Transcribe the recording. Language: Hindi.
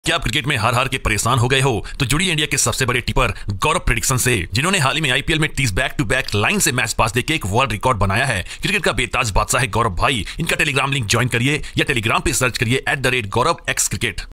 क्या आप क्रिकेट में हार हार के परेशान हो गए हो? तो जुड़िए इंडिया के सबसे बड़े टिपर गौरव प्रेडिक्शन से, जिन्होंने हाल ही में आईपीएल में 30 बैक टू बैक लाइन से मैच पास देके एक वर्ल्ड रिकॉर्ड बनाया है। क्रिकेट का बेताज बादशाह है गौरव भाई। इनका टेलीग्राम लिंक ज्वाइन करिए या टेलीग्राम पे सर्च करिए @GauravXCricket।